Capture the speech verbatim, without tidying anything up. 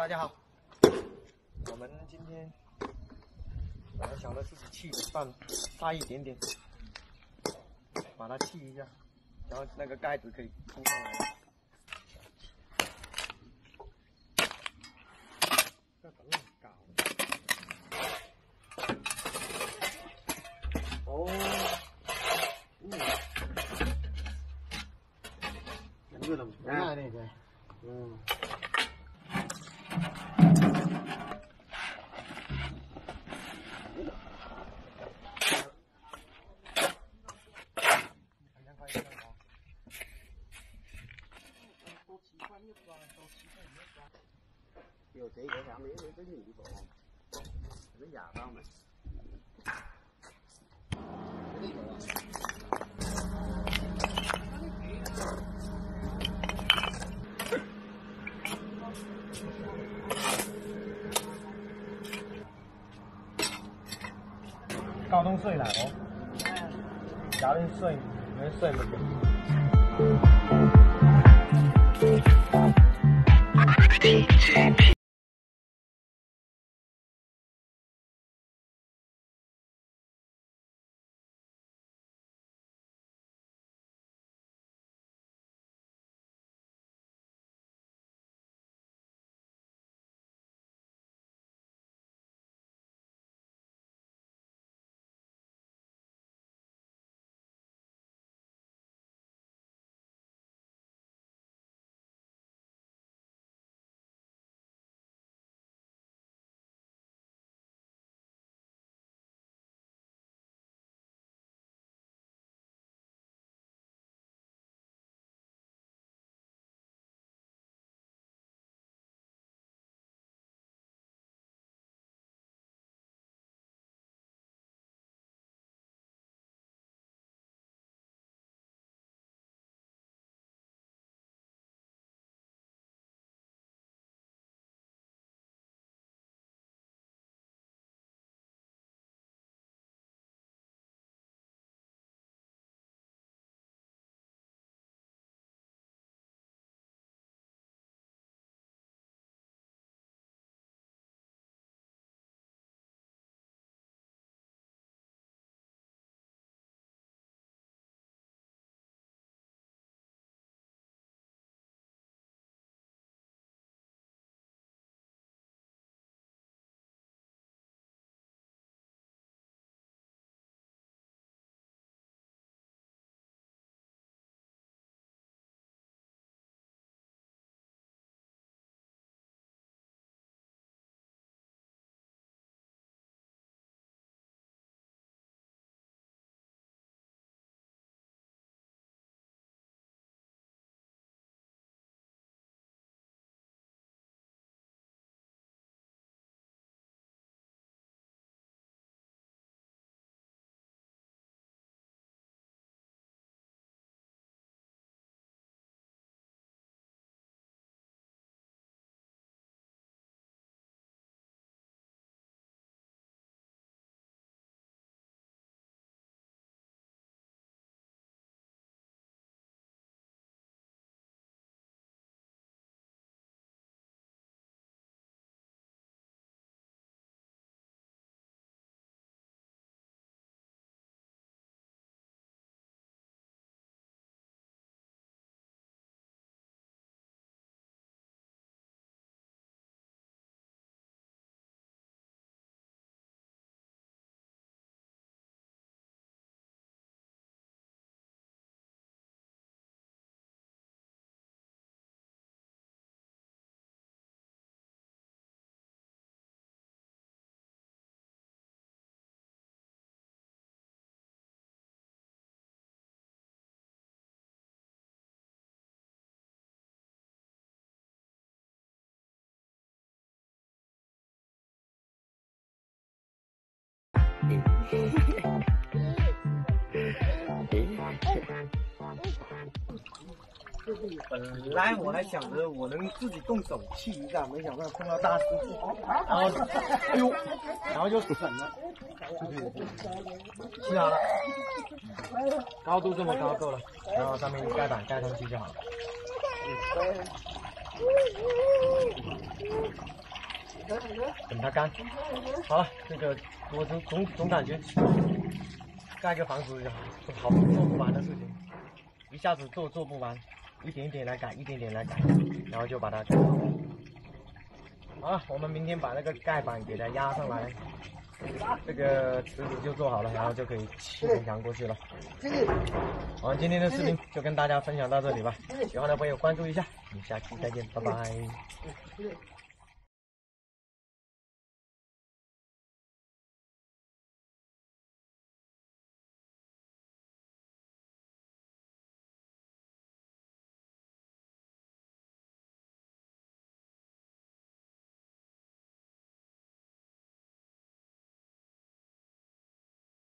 大家好，我们今天本来想着自己气放大一点点，把它气一下，然后那个盖子可以铺上来了。这怎么搞的？哦，嗯，两个都唔啱呢嘅，嗯。 điều chế cái đám đấy với cái gì của cái giả bao mà cao đông睡lại không? Giáo lên睡, lên睡một điểm. 本来我还想着我能自己动手气一下，没想到碰到大师傅，然后哎呦，然后就省了，气好了，高度这么高够了，然后上面盖板盖上去就好了。 等它干。好了，这个我总总总感觉盖个房子好做不完的事情，一下子做做不完，一点一点来改，一点点来改，然后就把它盖好。好了，我们明天把那个盖板给它压上来，这个池子就做好了，然后就可以砌城墙过去了。好，今天的视频就跟大家分享到这里吧，喜欢的朋友关注一下，我们下期再见，拜拜。